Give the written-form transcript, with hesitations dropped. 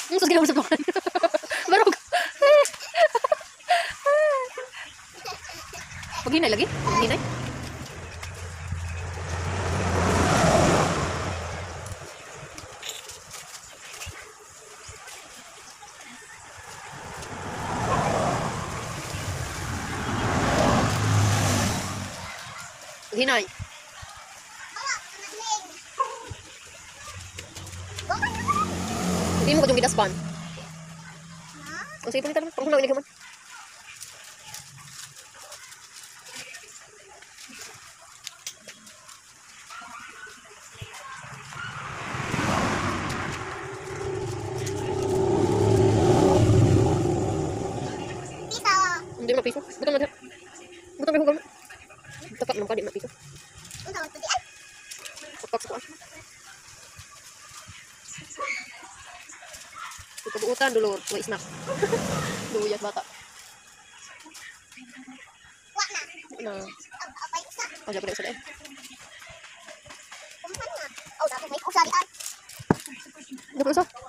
Sus ginawa sa bakan. Barog. Paghinay lagi? Paghinay? Paghinay. Hindi mo ko yung gidaspan. Ang sipon nito naman. Pag hunang inigaman. Hindi mo piso. Butang na. Butang may hugam. Tapak ng kadit na piso. Tapak sa kuwan. Kabuutan dulu, may snack. Duyat bata. Na. Oh, jago sa dai. Dulu sa.